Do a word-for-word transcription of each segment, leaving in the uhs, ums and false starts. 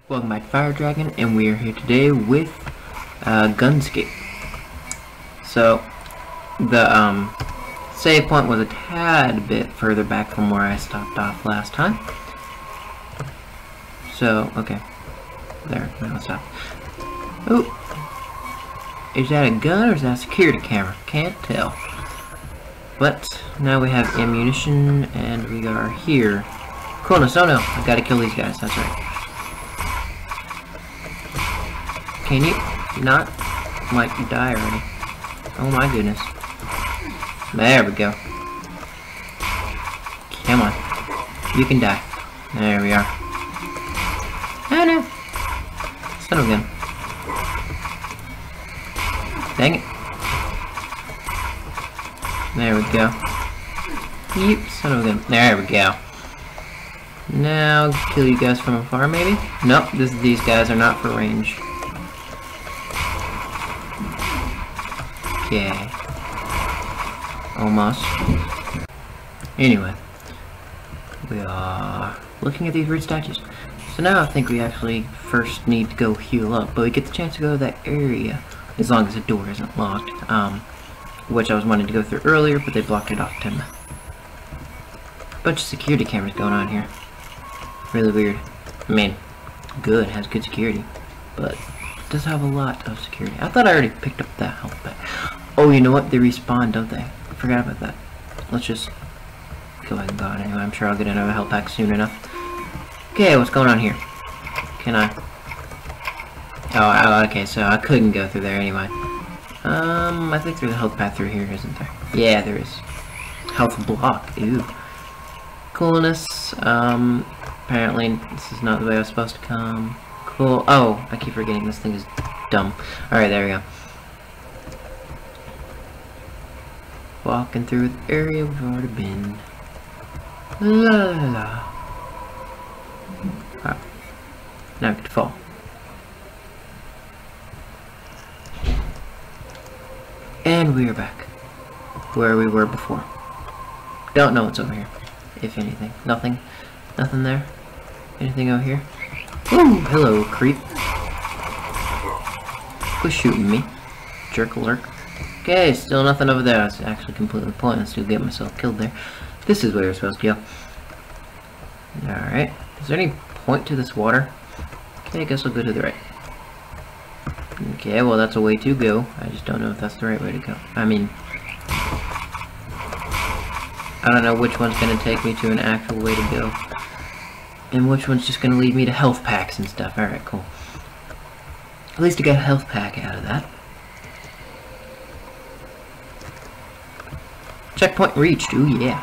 Welcome back to Fire Dragon, and we are here today with uh, Gunscape. So, the um, save point was a tad bit further back from where I stopped off last time. So, okay. There, now stop. Oh! Is that a gun or is that a security camera? Can't tell. But, now we have ammunition, and we are here. Coolness, oh no, I've got to kill these guys, that's right. Can you not, like, die already? Oh my goodness. There we go. Come on. You can die. There we are. Oh no! Son of a gun. Dang it. There we go. Yep, son of a gun. There we go. Now, kill you guys from afar, maybe? Nope, this, these guys are not for range. Okay. Almost. Anyway. We are looking at these weird statues. So now I think we actually first need to go heal up, but we get the chance to go to that area as long as the door isn't locked. Um, which I was wanting to go through earlier, but they blocked it off to me. Bunch of security cameras going on here. Really weird. I mean, good, has good security, but it does have a lot of security. I thought I already picked up that health pack. Oh, you know what? They respawn, don't they? I forgot about that. Let's just go ahead and go on anyway. I'm sure I'll get another health pack soon enough. Okay, what's going on here? Can I? Oh, oh, okay, so I couldn't go through there anyway. Um, I think there's a health path through here, isn't there? Yeah, there is. Health block. Ooh. Coolness. Um, apparently this is not the way I was supposed to come. Cool. Oh, I keep forgetting this thing is dumb. Alright, there we go. Walking through the area we've already been. La la la. Alright. Now we get to fall. And we are back. Where we were before. Don't know what's over here. If anything. Nothing. Nothing there. Anything over here? Ooh, hello, creep. Quit shooting me. Jerk alert. Okay, still nothing over there. That's actually completely pointless to get myself killed there. This is where we're supposed to go. Alright. Is there any point to this water? Okay, I guess I'll go to the right. Okay, well that's a way to go. I just don't know if that's the right way to go. I mean, I don't know which one's going to take me to an actual way to go. And which one's just going to lead me to health packs and stuff. Alright, cool. At least I got a health pack out of that. Checkpoint reached. Ooh, yeah.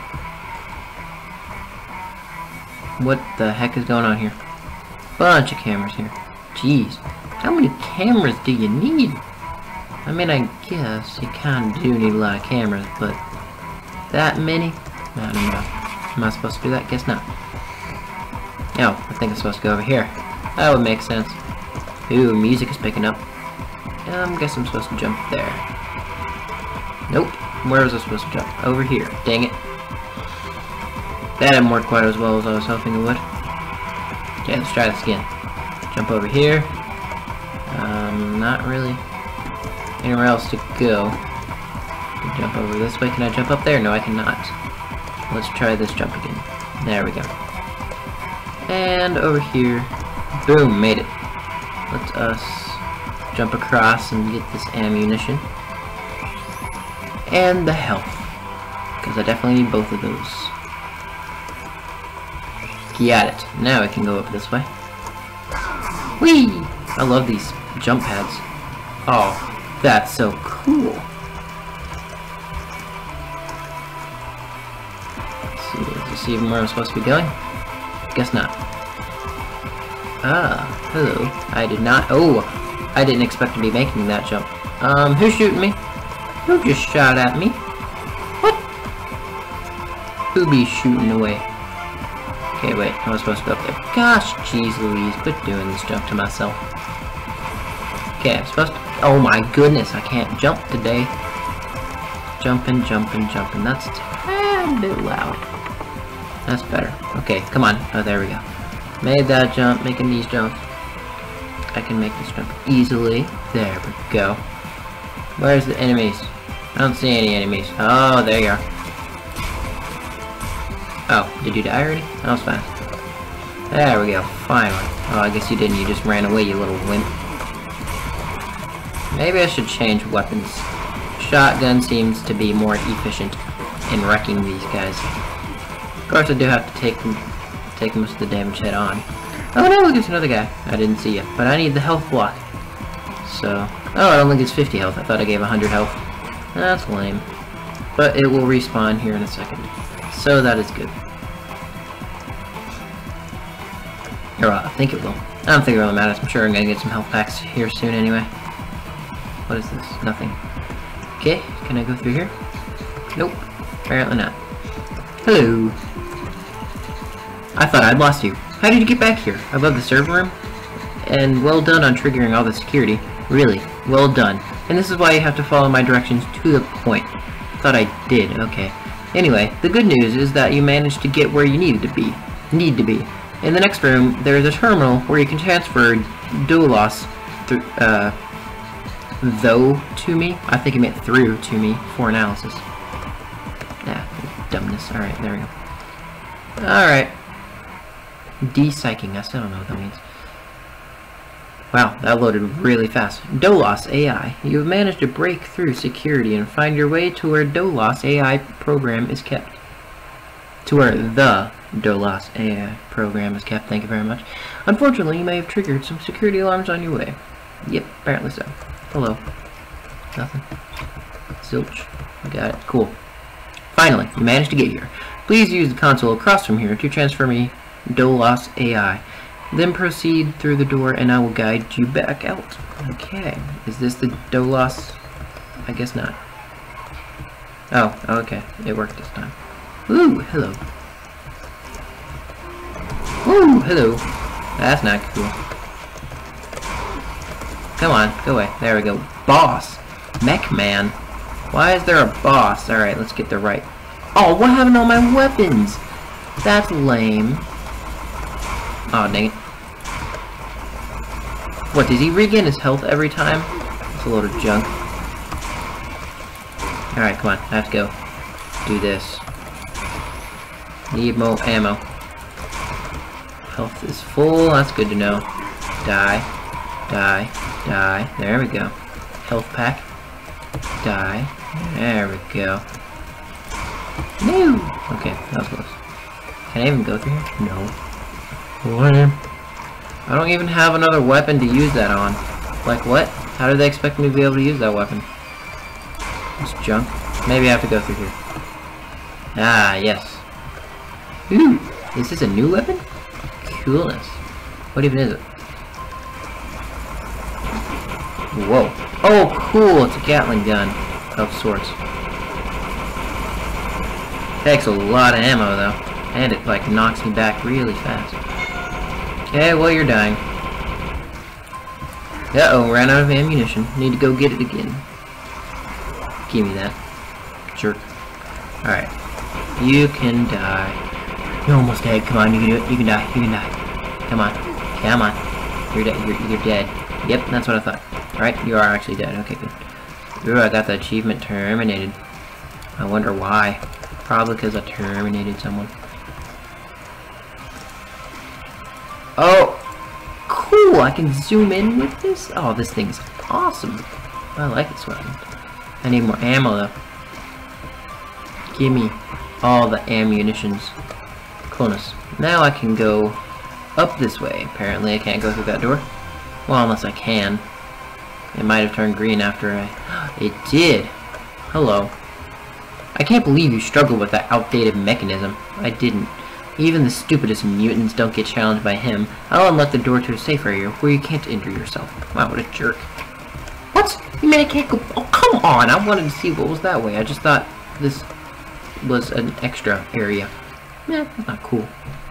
What the heck is going on here? Bunch of cameras here. Jeez. How many cameras do you need? I mean, I guess you kind of do need a lot of cameras, but that many? I don't know. Am I supposed to do that? Guess not. Oh, I think I'm supposed to go over here. That would make sense. Ooh, music is picking up. I guess I'm supposed to jump there. Nope. Where was I supposed to jump? Over here. Dang it. That didn't work quite as well as I was hoping it would. Okay, let's try this again. Jump over here. Um, not really anywhere else to go. Jump over this way. Can I jump up there? No, I cannot. Let's try this jump again. There we go. And over here. Boom, made it. Let us jump across and get this ammunition. And the health. Because I definitely need both of those. Got it. Now I can go up this way. Whee! I love these jump pads. Oh, that's so cool. Let's see, does this even where I'm supposed to be going? Guess not. Ah, hello. I did not. Oh, I didn't expect to be making that jump. Um, who's shooting me? Who just shot at me? What? Who be shooting away? Okay, wait. I was supposed to go up there. Gosh, jeez Louise, quit doing this jump to myself. Okay, I'm supposed to... Oh my goodness, I can't jump today. Jumping, jumping, jumping. That's a tad bit loud. That's better. Okay, come on. Oh, there we go. Made that jump, making these jumps. I can make this jump easily. There we go. Where's the enemies? I don't see any enemies. Oh, there you are. Oh, did you die already? That was fast. There we go, finally. Oh, I guess you didn't, you just ran away, you little wimp. Maybe I should change weapons. Shotgun seems to be more efficient in wrecking these guys. Of course, I do have to take them, take most of the damage head on. Oh no, look, there's another guy. I didn't see you, but I need the health block. So, oh, it only gives fifty health. I thought I gave one hundred health. That's lame. But it will respawn here in a second. So that is good. Or, uh, I think it will. I don't think it really matters. I'm sure I'm gonna get some health packs here soon anyway. What is this? Nothing. Okay, can I go through here? Nope. Apparently not. Hello. I thought I'd lost you. How did you get back here? I love the server room. And well done on triggering all the security. Really, well done. And this is why you have to follow my directions to the point. Thought I did, okay. Anyway, the good news is that you managed to get where you needed to be. Need to be. In the next room, there is a terminal where you can transfer Doulos th uh, though to me. I think it meant through to me for analysis. Ah, dumbness. Alright, there we go. Alright. De-psyching us. I don't know what that means. Wow, that loaded really fast. Doulos A I. You have managed to break through security and find your way to where Doulos A I program is kept. To where the Doulos A I program is kept. Thank you very much. Unfortunately, you may have triggered some security alarms on your way. Yep, apparently so. Hello. Nothing. Zilch. Got it. Cool. Finally, you managed to get here. Please use the console across from here to transfer me Doulos A I. Then proceed through the door and I will guide you back out. Okay. Is this the Doulos? I guess not. Oh, okay. It worked this time. Ooh, hello. Ooh, hello. That's not cool. Come on, go away. There we go. Boss. Mech Man. Why is there a boss? Alright, let's get the right. Oh, what happened to all my weapons? That's lame. Oh, dang it. What, does he regain his health every time? It's a load of junk. Alright, come on. I have to go do this. Need more ammo. Health is full. That's good to know. Die. Die. Die. There we go. Health pack. Die. There we go. No! Okay, that was close. Can I even go through here? No. What? I don't even have another weapon to use that on. Like what? How do they expect me to be able to use that weapon? It's junk. Maybe I have to go through here. Ah, yes. Ooh, is this a new weapon? Coolness. What even is it? Whoa. Oh, cool! It's a Gatling gun of sorts. Takes a lot of ammo though, and it like knocks me back really fast. Okay, well you're dying. Uh-oh, ran out of ammunition. Need to go get it again. Give me that. Jerk. Alright. You can die. You're almost dead. Come on, you can do it. You can die. You can die. Come on. Come on. You're dead. You're, you're dead. Yep, that's what I thought. Alright, you are actually dead. Okay, good. Ooh, I got the achievement terminated. I wonder why. Probably because I terminated someone. Oh! Cool! I can zoom in with this? Oh, this thing's awesome. I like this weapon. I need more ammo, though. Give me all the ammunitions. Coolness. Now I can go up this way. Apparently I can't go through that door. Well, unless I can. It might have turned green after I... It did! Hello. I can't believe you struggled with that outdated mechanism. I didn't. Even the stupidest mutants don't get challenged by him. I'll unlock the door to a safe area where you can't injure yourself. Wow, what a jerk. What? You mean I can't go... Oh, come on! I wanted to see what was that way. I just thought this was an extra area. Eh, that's not cool.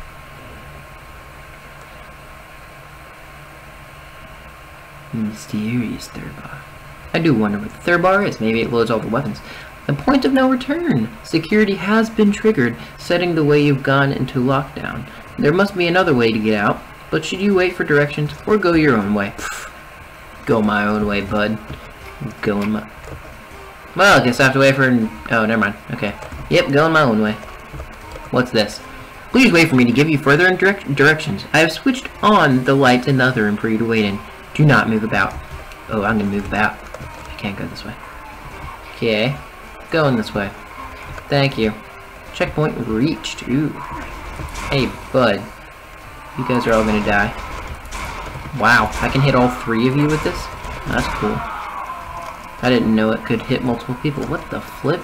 Mysterious third bar. I do wonder what the third bar is. Maybe it loads all the weapons. The point of no return. Security has been triggered, setting the way you've gone into lockdown. There must be another way to get out. but should you wait for directions or go your own way? Pfft. Go my own way, bud. Going my... Well, I guess I have to wait for... Oh, never mind. Okay. Yep, going my own way. What's this? Please wait for me to give you further direct directions. I have switched on the lights in the other room for you to wait in. Do not move about. Oh, I'm gonna move about. I can't go this way. Okay. Going this way. Thank you. Checkpoint reached. Ooh. Hey, bud. You guys are all gonna die. Wow, I can hit all three of you with this? That's cool. I didn't know it could hit multiple people. What the flip?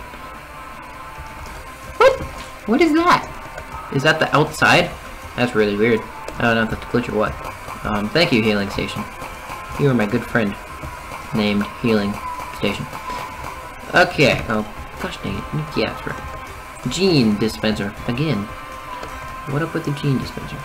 What? What is that? Is that the outside? That's really weird. I don't know if that's a glitch or what. Um, thank you, Healing Station. You are my good friend. Named Healing Station. Okay. Oh, gosh dang it. Yeah, that's right. Gene Dispenser. Again. What up with the Gene Dispenser?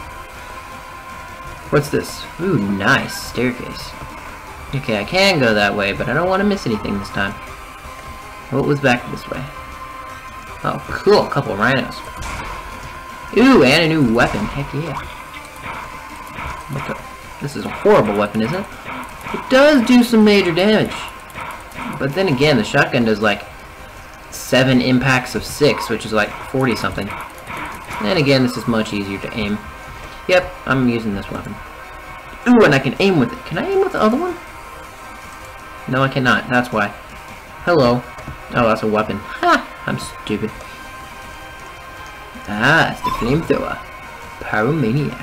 What's this? Ooh, nice. Staircase. Okay, I can go that way, but I don't want to miss anything this time. What was back this way? Oh, cool. A couple of rhinos. Ooh, and a new weapon. Heck yeah. What the? This is a horrible weapon, isn't it? It does do some major damage. But then again, the shotgun does like seven impacts of six, which is like forty something. And again, this is much easier to aim. Yep, I'm using this weapon. Ooh, and I can aim with it. Can I aim with the other one? No, I cannot. That's why. Hello. Oh, that's a weapon. Ha! I'm stupid. Ah, it's the flamethrower. Pyromaniac.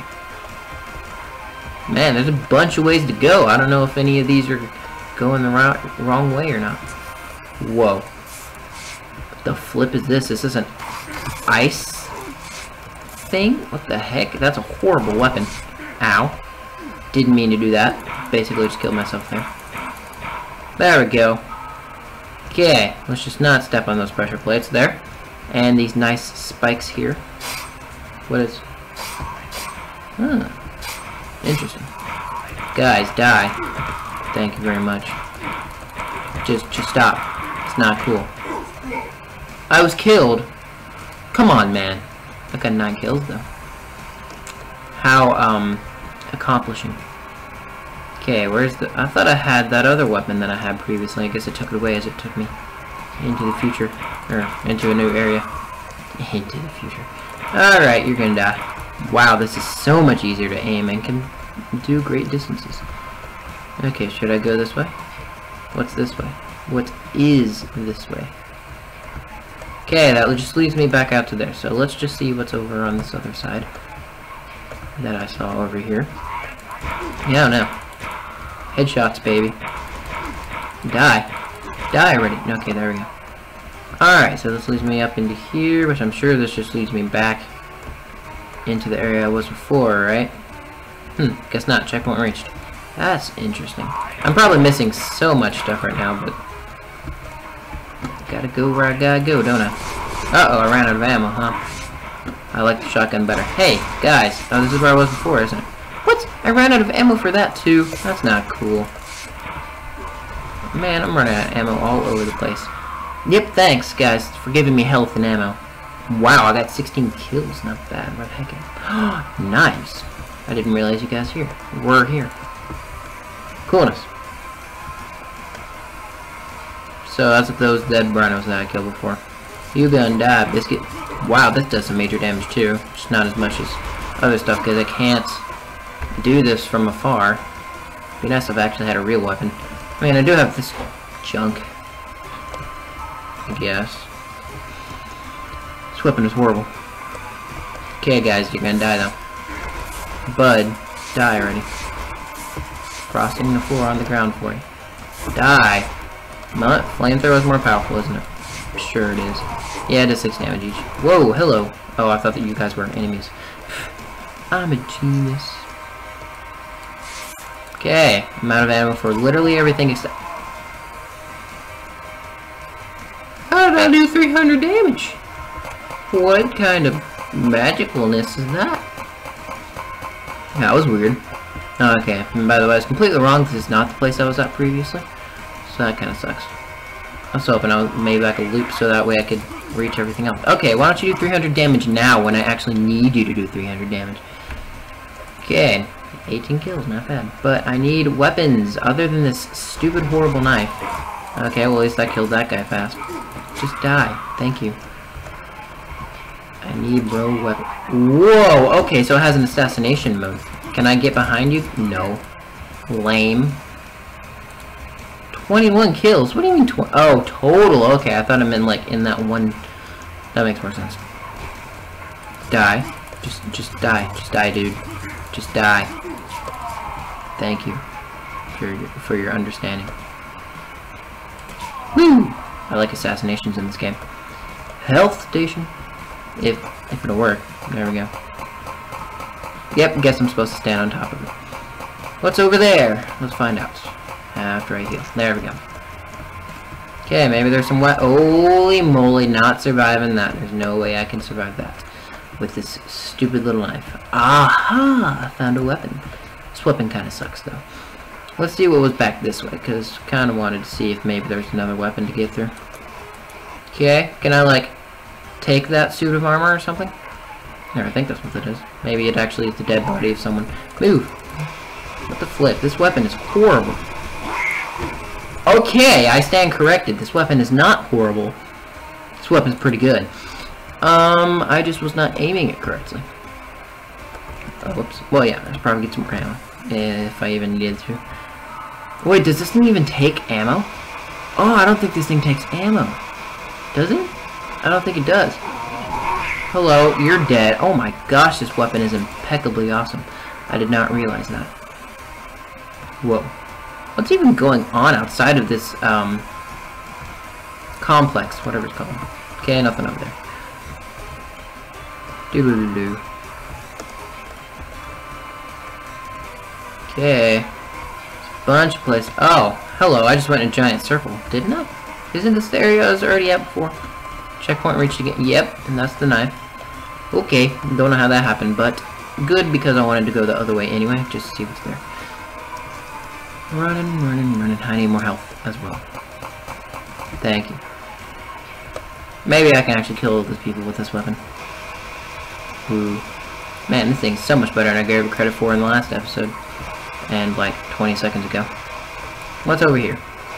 Man, there's a bunch of ways to go. I don't know if any of these are going the wrong, wrong way or not. Whoa. What the flip is this? Is this an ice thing? What the heck? That's a horrible weapon. Ow. Didn't mean to do that. Basically just killed myself there. There we go. Okay, let's just not step on those pressure plates there. And these nice spikes here. What is... Huh. Interesting. Guys, die. Thank you very much. Just, just stop. It's not cool. I was killed. Come on, man. I got nine kills, though. How, um, accomplishing. Okay, where's the... I thought I had that other weapon that I had previously. I guess it took it away as it took me into the future. Or, into a new area. Into the future. Alright, you're gonna die. Wow, this is so much easier to aim and can do great distances. Okay, should I go this way? What's this way? What is this way? Okay, that just leads me back out to there. So let's just see what's over on this other side that I saw over here. Yeah, no. Headshots, baby. Die. Die already. Okay, there we go. Alright, so this leads me up into here, which I'm sure this just leads me back into the area I was before, right? Hmm, guess not. Checkpoint reached. That's interesting. I'm probably missing so much stuff right now, but... Gotta go where I gotta go, don't I? Uh-oh, I ran out of ammo, huh? I like the shotgun better. Hey, guys! Oh, this is where I was before, isn't it? What? I ran out of ammo for that, too. That's not cool. Man, I'm running out of ammo all over the place. Yep, thanks, guys, for giving me health and ammo. Wow, I got sixteen kills. Not bad. Where the heck? Nice. I didn't realize you guys here were here. Coolness. So that's those dead rhinos that I killed before. You gonna die, biscuit. Wow, this does some major damage too. Just not as much as other stuff because I can't do this from afar. It'd be nice if I actually had a real weapon. I mean, I do have this junk. I guess. This weapon is horrible. Okay, guys, you're gonna die though. Bud, die already. Frosting the floor on the ground for you. Die. Not flamethrower is more powerful, isn't it? Sure it is. Yeah, it does six damage each. Whoa, hello. Oh, I thought that you guys were enemies. I'm a genius. Okay, I'm out of ammo for literally everything except... How did I do three hundred damage? What kind of magicalness is that? That was weird. Oh, okay, and by the way, I was completely wrong. This is not the place I was at previously. So that kind of sucks. I was hoping I was maybe I could loop so that way I could reach everything else. Okay, why don't you do three hundred damage now when I actually need you to do three hundred damage? Okay, eighteen kills, not bad. But I need weapons other than this stupid, horrible knife. Okay, well at least I killed that guy fast. Just die. Thank you. I need bro weapon. Whoa! Okay, so it has an assassination mode. Can I get behind you? No. Lame. twenty-one kills? What do you mean tw- Oh, total. Okay, I thought I meant like in that one. That makes more sense. Die. Just, just die. Just die, dude. Just die. Thank you for your, for your understanding. Woo! I like assassinations in this game. Health station. If if it'll work. There we go. Yep, guess I'm supposed to stand on top of it. What's over there? Let's find out. After I heal. There we go. Okay, maybe there's some wet. Holy moly, not surviving that. There's no way I can survive that with this stupid little knife. Aha! I found a weapon. This weapon kind of sucks though. Let's see what was back this way, because kind of wanted to see if maybe there's another weapon to get through. Okay, can I like take that suit of armor or something? There, I think that's what it is. Maybe it actually is the dead body of someone. Move! What the flip? This weapon is horrible. Okay, I stand corrected. This weapon is not horrible. This weapon's pretty good. Um, I just was not aiming it correctly. Oh, whoops. Well, yeah, I'll probably get some more ammo. If I even needed to. Wait, does this thing even take ammo? Oh, I don't think this thing takes ammo. Does it? I don't think it does. Hello, you're dead. Oh my gosh, this weapon is impeccably awesome. I did not realize that. Whoa. What's even going on outside of this, um, complex, whatever it's called. Okay, nothing over there. Doo-doo-doo-doo. Okay. Bunch of places. Oh, hello, I just went in a giant circle, didn't I? Isn't this the area I was already at before? Checkpoint reached again. Yep, and that's the knife. Okay, don't know how that happened, but good because I wanted to go the other way anyway, just to see what's there. Running, running, running. I need more health as well. Thank you. Maybe I can actually kill those people with this weapon. Ooh. Man, this thing's so much better than I gave it credit for in the last episode. And like twenty seconds ago. What's over here?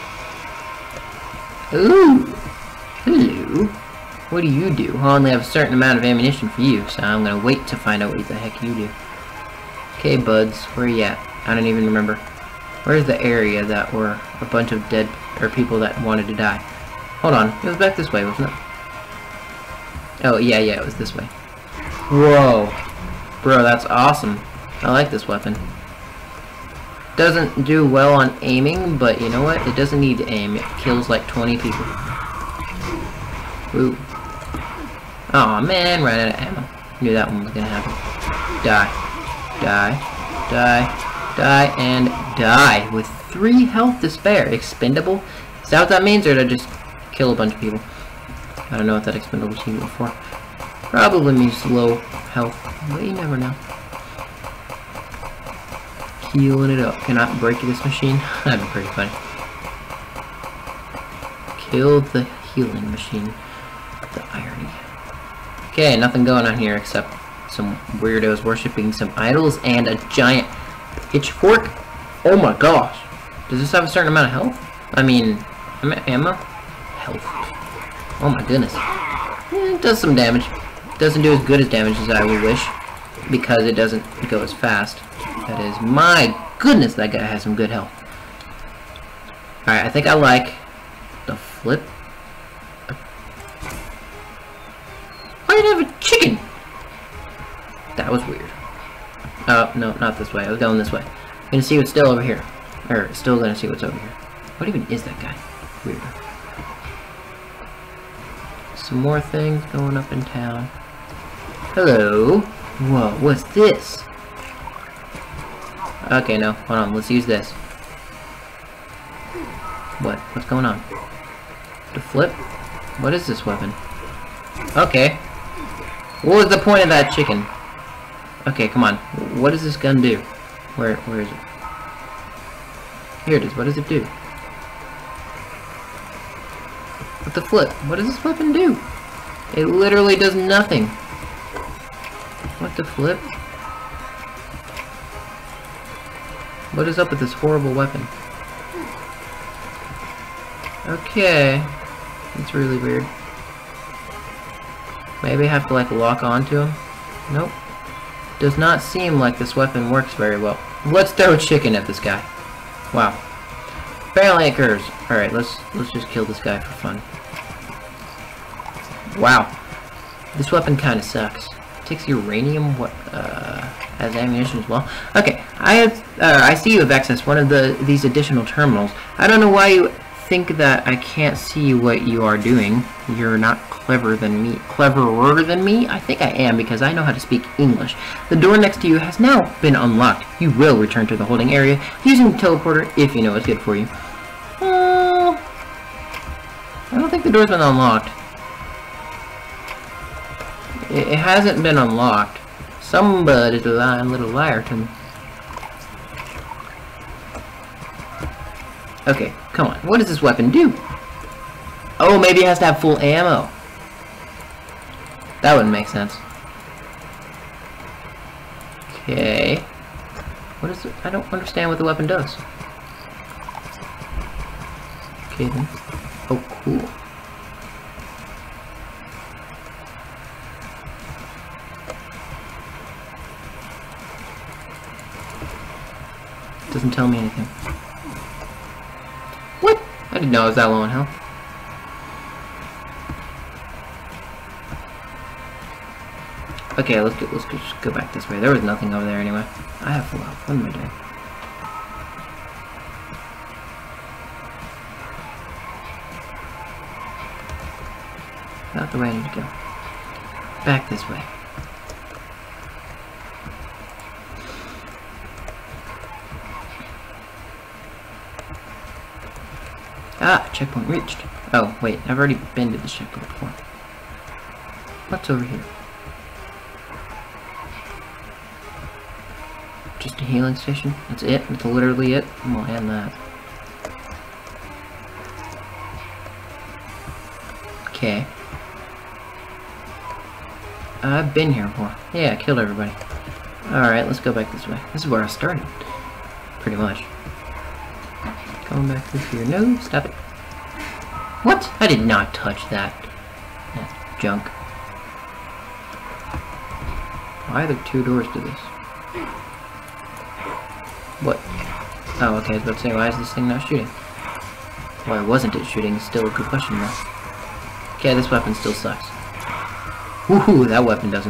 Ooh! Hello! What do you do? I only have a certain amount of ammunition for you, so I'm gonna wait to find out what the heck you do. Okay, buds, where are you at? I don't even remember. Where's the area that were a bunch of dead, or people that wanted to die? Hold on, it was back this way, wasn't it? Oh, yeah, yeah, it was this way. Whoa! Bro, that's awesome. I like this weapon. Doesn't do well on aiming, but you know what? It doesn't need to aim. It kills like twenty people. Ooh. Aw, man, ran out of ammo. Knew that one was gonna happen. Die. Die. Die. Die. And die. With three health to spare. Expendable? Is that what that means, or did I just kill a bunch of people? I don't know what that expendable is even for. Probably means low health, but you never know. Healing it up. Cannot break this machine. That'd be pretty funny. Killed the healing machine. The irony. Okay, nothing going on here except some weirdos worshipping some idols and a giant pitchfork. Oh my gosh. Does this have a certain amount of health? I mean, ammo? Health. Oh my goodness. Yeah, it does some damage. It doesn't do as good as damage as I would wish, because it doesn't go as fast. That is, my goodness, that guy has some good health. Alright, I think I like the flip. Why did I have a chicken? That was weird. Oh, no, not this way. I was going this way. I'm gonna see what's still over here. Or, still gonna see what's over here. What even is that guy? Weird. Some more things going up in town. Hello. Whoa, what's this? Okay, no, hold on, let's use this. What? What's going on? The flip? What is this weapon? Okay. What was the point of that chicken? Okay, come on. What does this gun do? Where, where is it? Here it is. What does it do? What the flip? What does this weapon do? It literally does nothing. What the flip? What is up with this horrible weapon? Okay. It's really weird. Maybe I have to like lock onto him? Nope. Does not seem like this weapon works very well. Let's throw chicken at this guy. Wow. Apparently it occurs. Alright, let's let's just kill this guy for fun. Wow. This weapon kinda sucks. It takes uranium what uh as ammunition as well. Okay, I have uh, I see you have accessed one of the these additional terminals. I don't know why you think that I can't see what you are doing. You're not clever than me. Cleverer than me? I think I am because I know how to speak English. The door next to you has now been unlocked. You will return to the holding area using the teleporter if you know what's good for you. Uh, I don't think the door's been unlocked. It, it hasn't been unlocked. Somebody's a lying little liar to me. Okay, come on. What does this weapon do? Oh, maybe it has to have full ammo. That wouldn't make sense. Okay. What is it? I don't understand what the weapon does. Okay then. Oh, cool. Doesn't tell me anything. What? I didn't know I was that low on health. Okay, let's go, let's go, just go back this way. There was nothing over there anyway. I have full health. What am I doing? Not the way I need to go. Back this way. Ah, checkpoint reached. Oh, wait, I've already been to this checkpoint before. What's over here? Just a healing station? That's it? That's literally it? We'll end that. Okay. I've been here before. Yeah, I killed everybody. Alright, let's go back this way. This is where I started. Pretty much. Going back through here. No, stop it. What? I did not touch that. That's junk. Why are there two doors to this? What? Oh, okay, I was about to say, why is this thing not shooting? Why wasn't it shooting? Still a good question, though. Okay, this weapon still sucks. Woohoo, that weapon doesn't.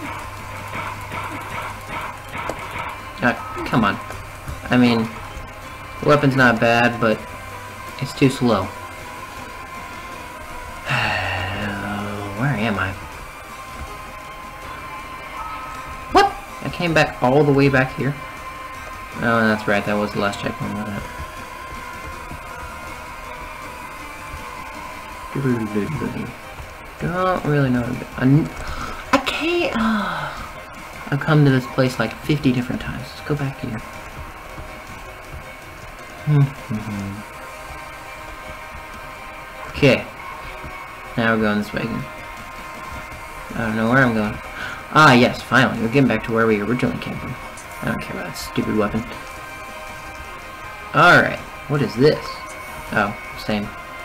Ah, come on. I mean, the weapon's not bad, but it's too slow. Where am I? What? I came back all the way back here? Oh, that's right, that was the last checkpoint, wasn't it? Don't really know. I can't. Oh. I've come to this place like fifty different times. Let's go back here. Okay. Now we're going this way again. I don't know where I'm going. Ah, yes, finally. We're getting back to where we originally came from. I don't care about that stupid weapon. Alright. What is this? Oh, same.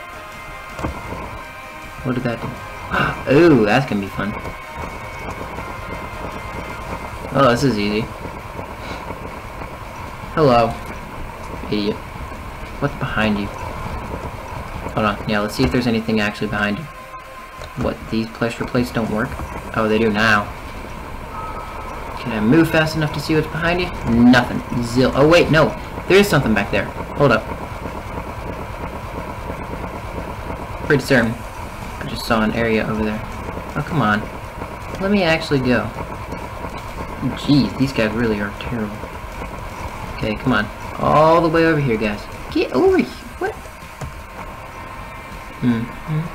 What did that do? Ooh, that's gonna be fun. Oh, this is easy. Hello. Idiot. What's behind you? Hold on. Yeah, let's see if there's anything actually behind you. What, these pressure plates don't work? Oh, they do now. Can I move fast enough to see what's behind you? Nothing. Zil. Oh, wait, no. There is something back there. Hold up. Pretty certain. I just saw an area over there. Oh, come on. Let me actually go. Jeez, these guys really are terrible. Okay, come on. All the way over here, guys. Get over here. What? Mm-hmm.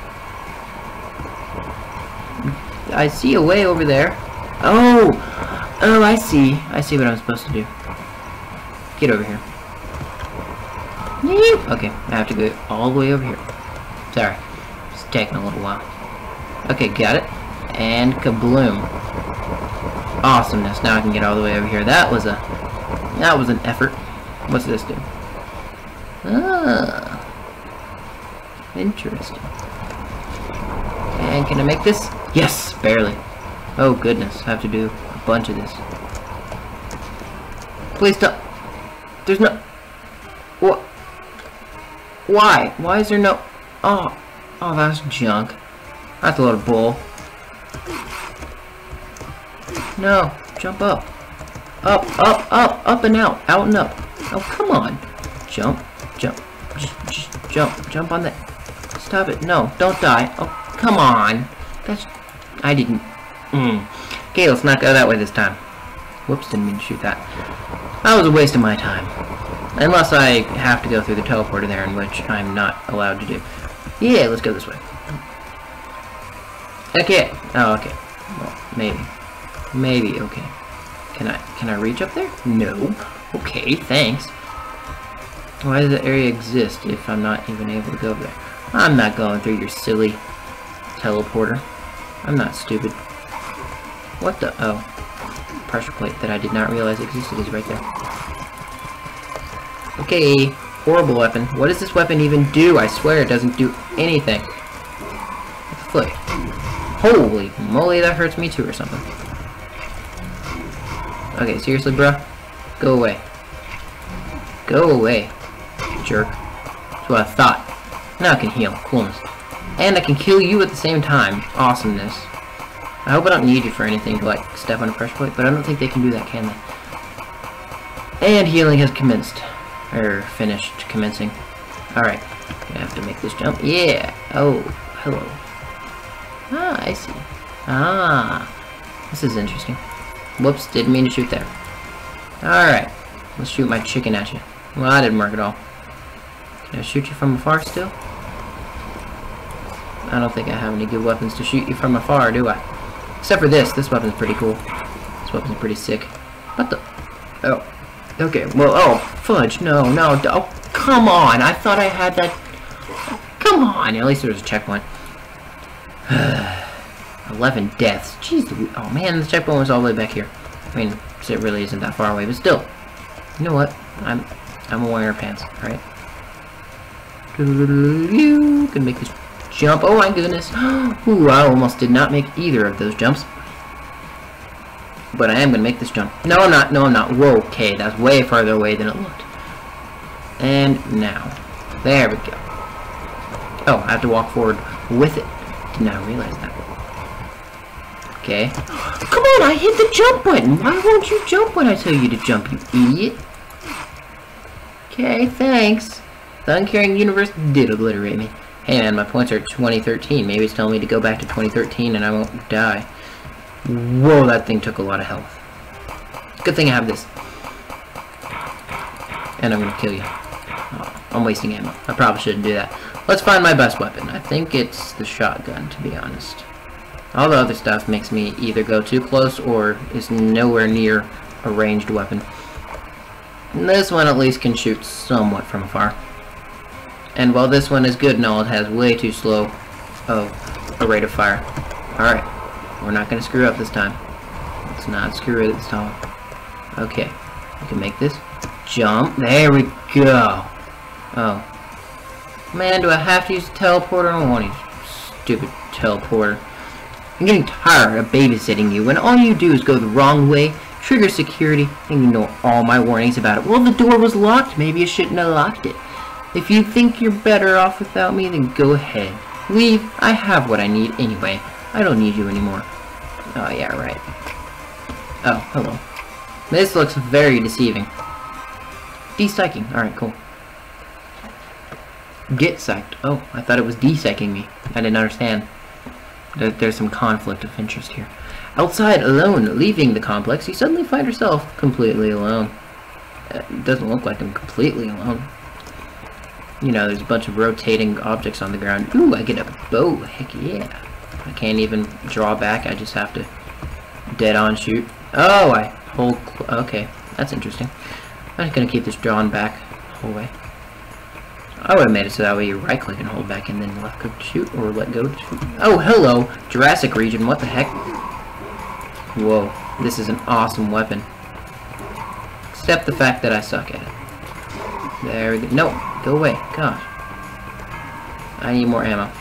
I see a way over there. Oh! Oh, I see. I see what I'm supposed to do. Get over here. Okay, I have to go all the way over here. Sorry. It's taking a little while. Okay, got it. And kabloom. Awesomeness. Now I can get all the way over here. That was a... That was an effort. What's this do? Ah. Interesting. And can I make this? Yes, barely. Oh goodness, I have to do a bunch of this. Please stop. There's no... What? Why? Why is there no... Oh. Oh, that's junk. That's a load of bull. No. Jump up. Up, up, up, up and out. Out and up. Oh, come on. Jump. Jump. Just, just jump. Jump on that. Stop it. No, don't die. Oh, come on. That's... I didn't... Mm. Okay, let's not go that way this time. Whoops, didn't mean to shoot that. That was a waste of my time. Unless I have to go through the teleporter there, in which I'm not allowed to do. Yeah, let's go this way. Okay. Oh, okay. Well, maybe. Maybe, okay. Can I, can I reach up there? No. Okay, thanks. Why does the area exist if I'm not even able to go over there? I'm not going through your silly teleporter. I'm not stupid. What the? Oh. Pressure plate that I did not realize existed is right there. Okay. Horrible weapon. What does this weapon even do? I swear it doesn't do anything. What the flick? Holy moly, that hurts me too or something. Okay, seriously, bruh? Go away. Go away. Jerk. That's what I thought. Now I can heal. Coolness. And I can kill you at the same time. Awesomeness. I hope I don't need you for anything to, like, step on a pressure plate, but I don't think they can do that, can they? And healing has commenced. Or finished commencing. Alright. I have to make this jump. Yeah. Oh, hello. Ah, I see. Ah. This is interesting. Whoops, didn't mean to shoot there. Alright. Let's shoot my chicken at you. Well, that didn't work at all. Can I shoot you from afar still? I don't think I have any good weapons to shoot you from afar, do I? Except for this. This weapon's pretty cool. This weapon's pretty sick. What the? Oh. Okay, well, oh, fudge. No, no. Oh, come on. I thought I had that. Oh, come on. At least there was a checkpoint. eleven deaths. Jeez. Oh, man, the checkpoint was all the way back here. I mean, it really isn't that far away, but still. You know what? I'm I'm wearing her pants, right? You can make this jump. Oh my goodness. Ooh, I almost did not make either of those jumps. But I am going to make this jump. No, I'm not. No, I'm not. Whoa, okay. That's way farther away than it looked. And now. There we go. Oh, I have to walk forward with it. Did not realize that. Okay. Come on, I hit the jump button. Why won't you jump when I tell you to jump, you idiot? Okay, thanks. The Uncaring Universe did obliterate me. Hey man, my points are twenty thirteen. Maybe it's telling me to go back to twenty thirteen and I won't die. Whoa, that thing took a lot of health. Good thing I have this. And I'm gonna kill you. Oh, I'm wasting ammo. I probably shouldn't do that. Let's find my best weapon. I think it's the shotgun, to be honest. All the other stuff makes me either go too close or is nowhere near a ranged weapon. And this one at least can shoot somewhat from afar. And while this one is good and all, it has way too slow of a rate of fire. Alright. We're not going to screw up this time. Let's not screw it this time. Okay. We can make this jump. There we go. Oh. Man, do I have to use a teleporter? I don't want to use stupid teleporter. I'm getting tired of babysitting you when all you do is go the wrong way, trigger security, and you know all my warnings about it. Well, the door was locked. Maybe you shouldn't have locked it. If you think you're better off without me, then go ahead. Leave. I have what I need anyway. I don't need you anymore. Oh, yeah, right. Oh, hello. This looks very deceiving. De-psyching. Alright, cool. Get psyched. Oh, I thought it was de-psyching me. I didn't understand. There's some conflict of interest here. Outside, alone, leaving the complex, you suddenly find yourself completely alone. It doesn't look like I'm completely alone. You know, there's a bunch of rotating objects on the ground. Ooh, I get a bow. Heck yeah. I can't even draw back. I just have to dead-on shoot. Oh, I hold... Okay, that's interesting. I'm just going to keep this drawn back the whole way. I would have made it so that way you right-click and hold back and then left-click to shoot, or let go to shoot. Oh, hello! Jurassic region, what the heck? Whoa, this is an awesome weapon. Except the fact that I suck at it. There we go. No, go away. Gosh. I need more ammo.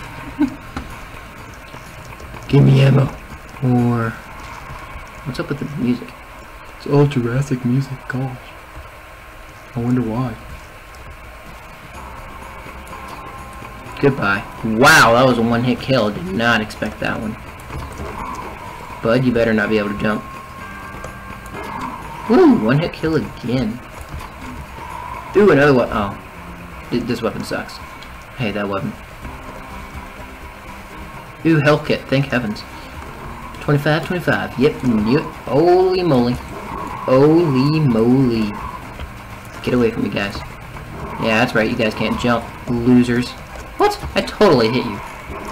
Give me ammo. More. What's up with the music? It's all Jurassic music, gosh. I wonder why. Goodbye. Wow, that was a one-hit kill. Did not expect that one. Bud, you better not be able to jump. Woo! One-hit kill again. Ooh, another one. Oh. This weapon sucks. I hate that weapon. Ooh, health kit. Thank heavens. twenty-five, twenty-five. Yep, yep. Holy moly. Holy moly. Get away from me, guys. Yeah, that's right. You guys can't jump. Losers. What? I totally hit you.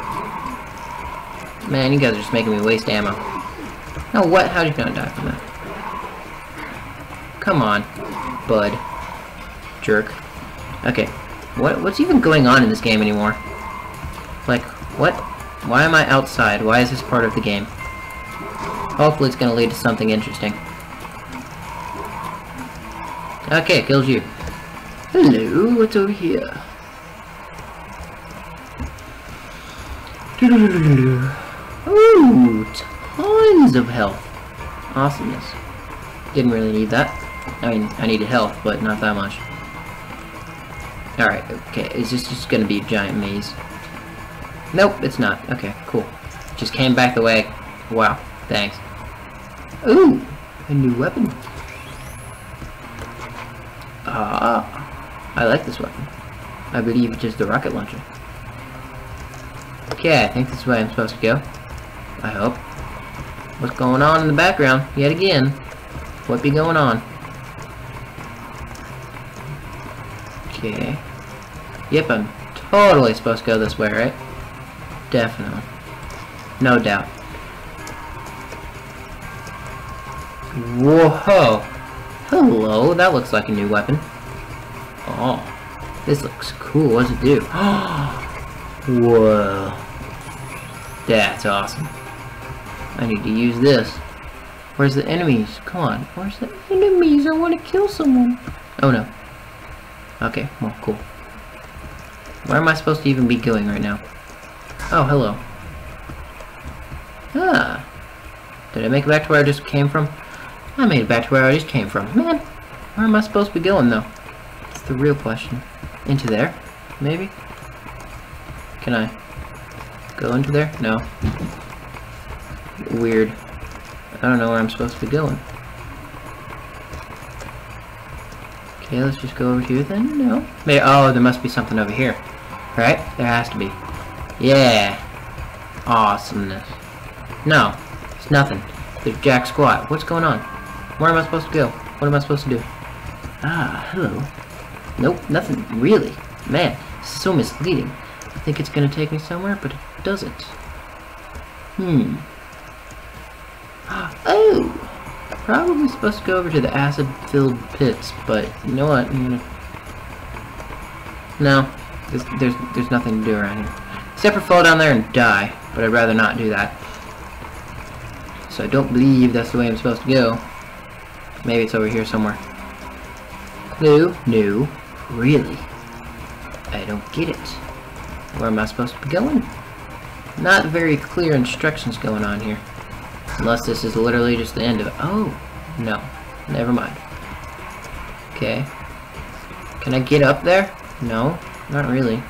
Man, you guys are just making me waste ammo. No, what? How did you not die from that? Come on, bud. Jerk. Okay. What? What's even going on in this game anymore? Like, what? Why am I outside? Why is this part of the game? Hopefully it's going to lead to something interesting. Okay, kills you. Hello, what's over here? Ooh, tons of health. Awesomeness. Didn't really need that. I mean, I needed health, but not that much. Alright, okay, is this just gonna be a giant maze? Nope, it's not. Okay, cool. Just came back the way. Wow, thanks. Ooh, a new weapon. Ah, I like this weapon. I believe it's just the rocket launcher. Okay, I think this is where I'm supposed to go. I hope. What's going on in the background? Yet again. What be going on? Okay. Yep, I'm totally supposed to go this way, right? Definitely. No doubt. Whoa! Hello, that looks like a new weapon. Oh, this looks cool. What does it do? Whoa. That's awesome. I need to use this. Where's the enemies? Come on. Where's the enemies? I want to kill someone. Oh no. Okay, well, cool. Where am I supposed to even be going right now? Oh, hello. Ah. Did I make it back to where I just came from? I made it back to where I just came from. Man, where am I supposed to be going, though? That's the real question. Into there? Maybe? Can I go into there? No. Weird. I don't know where I'm supposed to be going. Okay, let's just go over here then. No. Maybe, oh, there must be something over here. Right? There has to be. Yeah. Awesomeness. No. It's nothing. There's jack squat. What's going on? Where am I supposed to go? What am I supposed to do? Ah, hello. Nope, nothing. Really. Man, this is so misleading. I think it's gonna take me somewhere, but it doesn't. Hmm. Oh! Probably supposed to go over to the acid-filled pits, but you know what? I'm gonna... No. There's, there's, there's nothing to do around here. Except for fall down there and die, but I'd rather not do that. So I don't believe that's the way I'm supposed to go. Maybe it's over here somewhere. No, no, really. I don't get it. Where am I supposed to be going? Not very clear instructions going on here. Unless this is literally just the end of it. Oh, no. Never mind. Okay. Can I get up there? No, not really.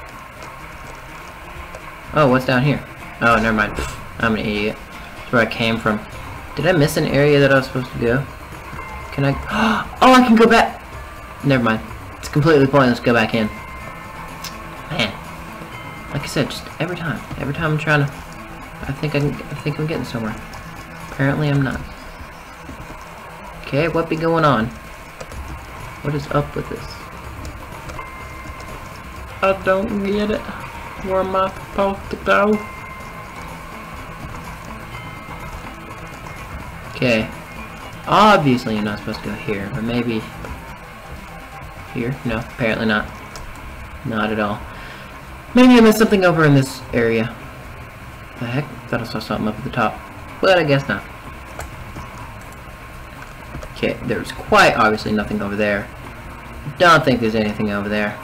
Oh, what's down here? Oh, never mind. I'm an idiot. That's where I came from. Did I miss an area that I was supposed to go? Can I... Oh, I can go back! Never mind. It's completely pointless to go back in. Man. Like I said, just every time. Every time I'm trying to... I think I can... I think I'm getting somewhere. Apparently I'm not. Okay, what be going on? What is up with this? I don't get it. Where am I supposed to go? Okay. Obviously you're not supposed to go here, but maybe... Here? No, apparently not. Not at all. Maybe I missed something over in this area. The heck? Thought I saw something up at the top. But I guess not. Okay, there's quite obviously nothing over there. Don't think there's anything over there.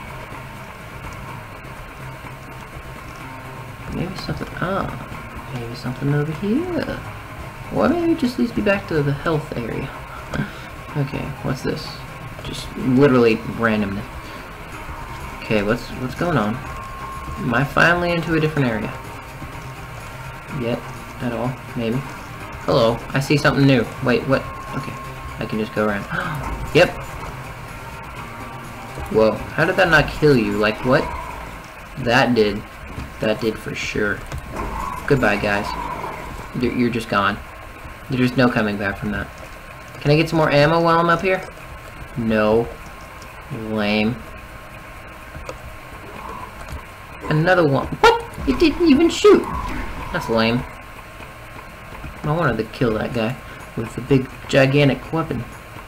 Maybe something. Oh, maybe something over here. Or maybe it just leads me back to the health area. Okay, what's this? Just literally randomness. Okay, what's what's going on? Am I finally into a different area? Yet, at all? Maybe. Hello, I see something new. Wait, what? Okay, I can just go around. Yep. Whoa, how did that not kill you? Like, what? That did. That did for sure. Goodbye, guys. You're, you're just gone. There's no coming back from that. Can I get some more ammo while I'm up here? No. Lame. Another one. What? It didn't even shoot. That's lame. I wanted to kill that guy with the big, gigantic weapon.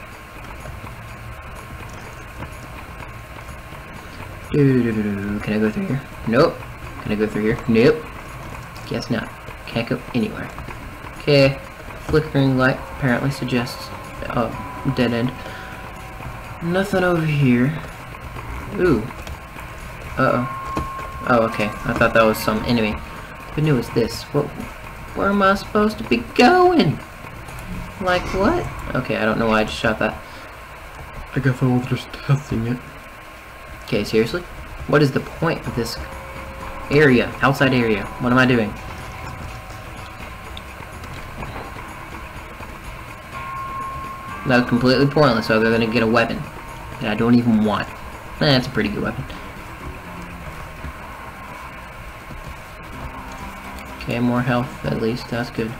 Doo-doo-doo-doo. Can I go through here? Nope. Can I go through here? Nope. Guess not. Can't go anywhere. Okay. Flickering light apparently suggests uh, dead end. Nothing over here. Ooh. Uh-oh. Oh, okay. I thought that was some enemy. Who knew it was this? What? Where am I supposed to be going? Like what? Okay, I don't know why I just shot that. I guess I was just testing it. Okay, seriously? What is the point of this area? Outside area. What am I doing? That was completely pointless other than to get a weapon that I don't even want. That's a pretty good weapon. Okay, more health at least. That's good.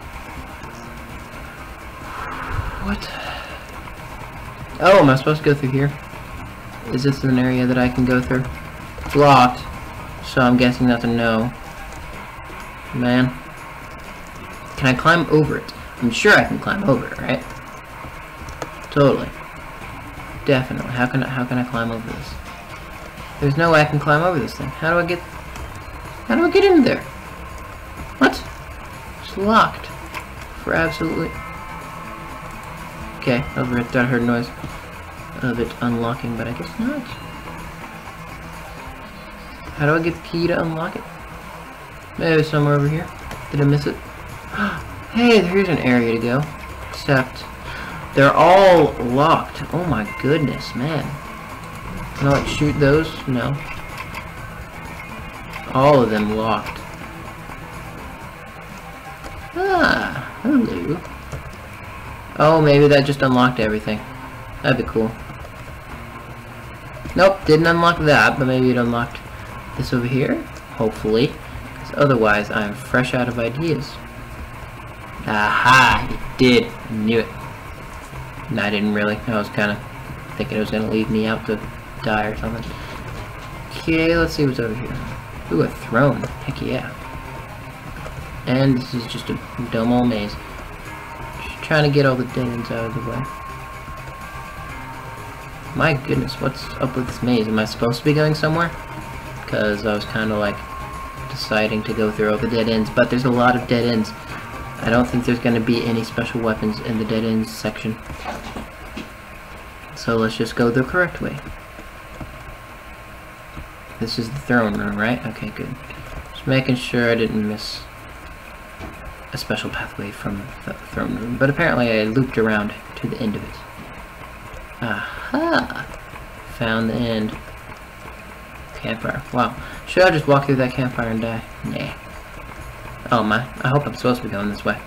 What? Oh, am I supposed to go through here? Is this an area that I can go through? It's locked, so I'm guessing that's a no. Man. Can I climb over it? I'm sure I can climb over it, right? Totally. Definitely. How can I, how can I climb over this? There's no way I can climb over this thing. How do I get... How do I get in there? What? It's locked. For absolutely... Okay, over it. I heard a noise of it unlocking, but I guess not. How do I get the key to unlock it? Maybe it's somewhere over here. Did I miss it? Hey, here's an area to go. Except... they're all locked. Oh my goodness, man. Can I like shoot those? No. All of them locked. Ah, hello. Oh, maybe that just unlocked everything. That'd be cool. Nope, didn't unlock that, but maybe it unlocked this over here. Hopefully. Because otherwise, I'm fresh out of ideas. Aha, it did. I knew it. No, I didn't really. I was kind of thinking it was going to leave me out to die or something. Okay, let's see what's over here. Ooh, a throne. Heck yeah. And this is just a dumb old maze. Just trying to get all the dead ends out of the way. My goodness, what's up with this maze? Am I supposed to be going somewhere? Because I was kind of like deciding to go through all the dead ends, but there's a lot of dead ends. I don't think there's going to be any special weapons in the dead ends section. So let's just go the correct way. This is the throne room, right? Okay, good. Just making sure I didn't miss a special pathway from the throne room. But apparently I looped around to the end of it. Aha! Found the end. Campfire. Wow. Should I just walk through that campfire and die? Nah. Oh my, I hope I'm supposed to be going this way.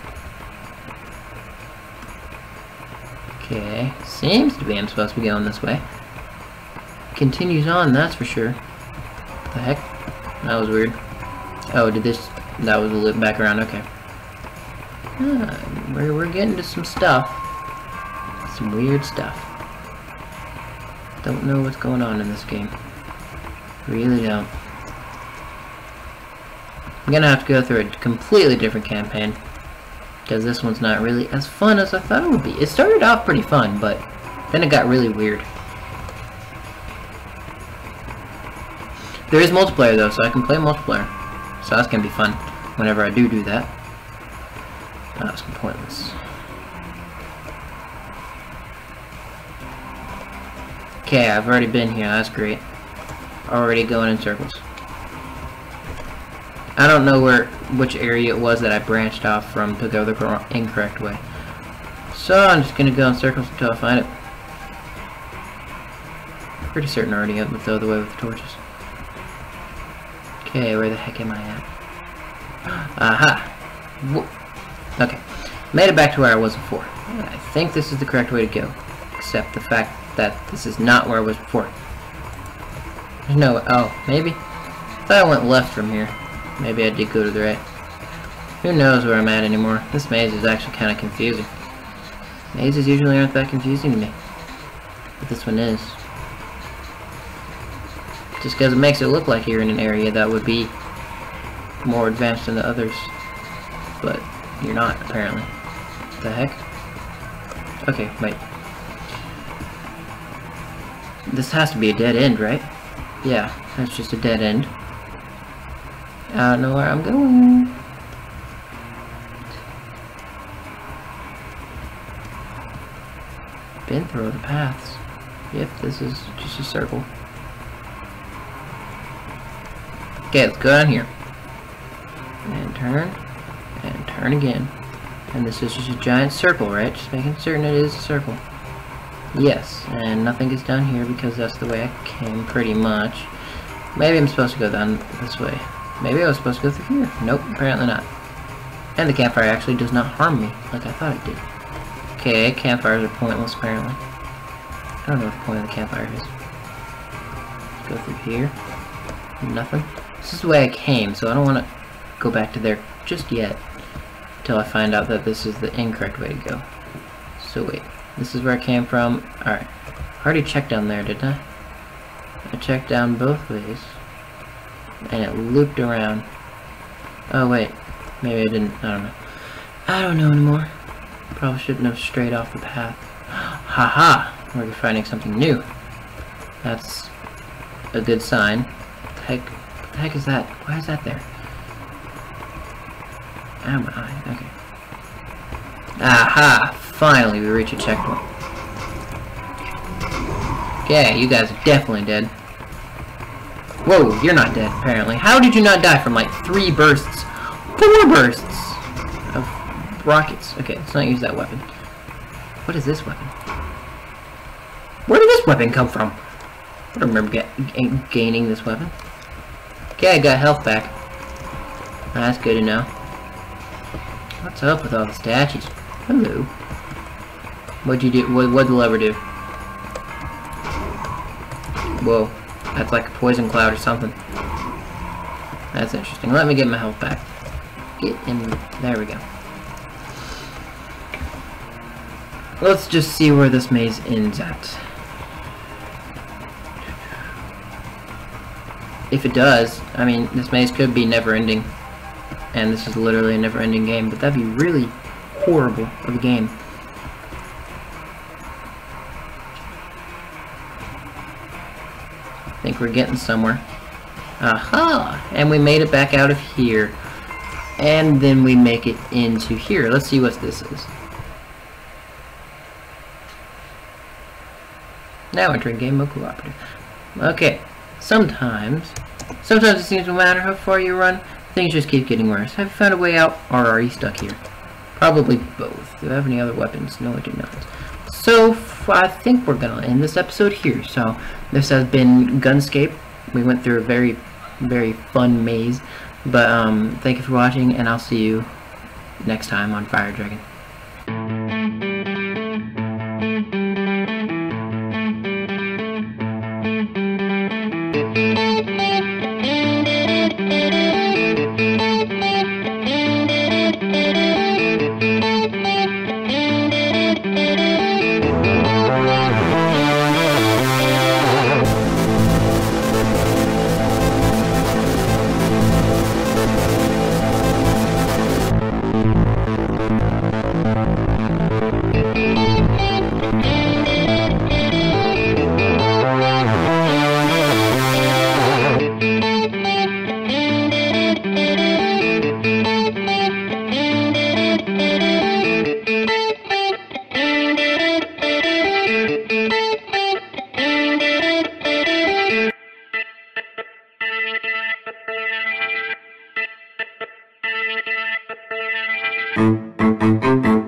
Okay, seems to be I'm supposed to be going this way. Continues on, that's for sure. What the heck? That was weird. Oh, did this... that was a loop back around, okay. Ah, we're, we're getting to some stuff. Some weird stuff. Don't know what's going on in this game. Really don't. I'm gonna have to go through a completely different campaign because this one's not really as fun as I thought it would be. It started off pretty fun, but then it got really weird. There is multiplayer though, so I can play multiplayer. So that's gonna be fun whenever I do do that. Oh, that's pointless. Okay, I've already been here. That's great. Already going in circles. I don't know where, which area it was that I branched off from to go the incorrect way. So I'm just gonna go in circles until I find it. Pretty certain I already got the other way with the torches. Okay, where the heck am I at? Aha! Whoa. Okay, made it back to where I was before. I think this is the correct way to go, except the fact that this is not where I was before. There's no, oh, maybe? I thought I went left from here. Maybe I did go to the right. Who knows where I'm at anymore? This maze is actually kind of confusing. Mazes usually aren't that confusing to me, but this one is. Just because it makes it look like you're in an area that would be more advanced than the others. But you're not, apparently. What the heck? Okay, wait. This has to be a dead end, right? Yeah, that's just a dead end. I don't know where I'm going. Been through the paths. Yep, this is just a circle. Okay, let's go down here. And turn. And turn again. And this is just a giant circle, right? Just making certain it is a circle. Yes, and nothing is down here because that's the way I came, pretty much. Maybe I'm supposed to go down this way. Maybe I was supposed to go through here. Nope, apparently not. And the campfire actually does not harm me, like I thought it did. Okay, campfires are pointless, apparently. I don't know what the point of the campfire is. Let's go through here. Nothing. This is the way I came, so I don't want to go back to there just yet. Until I find out that this is the incorrect way to go. So wait, this is where I came from. Alright. I already checked down there, didn't I? I checked down both ways. And it looped around. Oh wait, maybe I didn't, I don't know. I don't know anymore. Probably shouldn't have strayed off the path. Haha! We're finding something new. That's a good sign. What the heck, what the heck is that? Why is that there? Am I? Okay. Aha! Finally we reach a checkpoint. Okay, you guys are definitely dead. Whoa, you're not dead, apparently. How did you not die from like three bursts? Four bursts of rockets. Okay, let's not use that weapon. What is this weapon? Where did this weapon come from? I don't remember get, gaining this weapon. Okay, I got health back. That's good to know. What's up with all the statues? Hello. What'd you do? What, what'd the lever do? Whoa. That's like a poison cloud or something. That's interesting. Let me get my health back. Get in. There we go. Let's just see where this maze ends at. If it does, I mean, this maze could be never-ending. And this is literally a never-ending game, but that'd be really horrible of a game. I think we're getting somewhere. Aha! And we made it back out of here. And then we make it into here. Let's see what this is. Now entering game mode cooperative. Okay. Sometimes, sometimes it seems no matter how far you run, things just keep getting worse. Have you found a way out, or are you stuck here? Probably both. Do I have any other weapons? No, I do not. So, I think we're gonna end this episode here. So, this has been Gunscape. We went through a very, very fun maze. But, um, thank you for watching, and I'll see you next time on Fire Dragon. Thank you. Bye.